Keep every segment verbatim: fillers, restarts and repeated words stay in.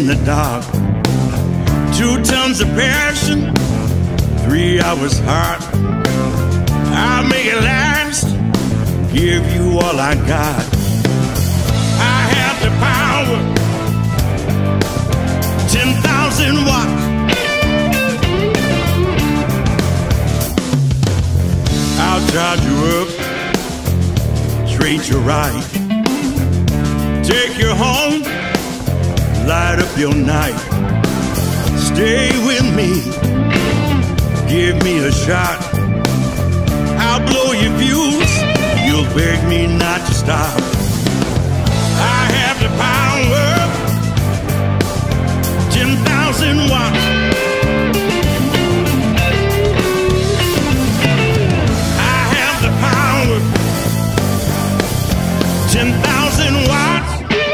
in the dark. Two tons of passion, three hours hot. I'll make it last, give you all I got. I have the power, ten thousand watts. I'll charge you up, treat you right, take you home, light up your night. Stay with me, give me a shot. I'll blow your fuse, you'll beg me not to stop. I have the power, ten thousand watts. I have the power, ten thousand watts.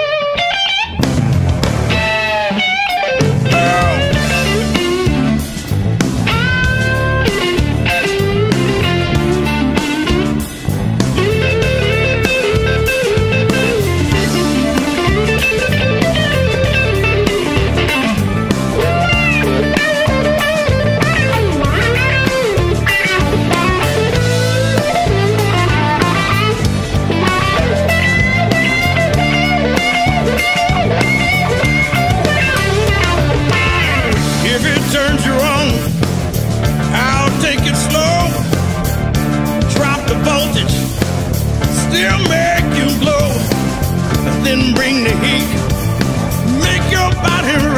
Still make you glow, then bring the heat, make your body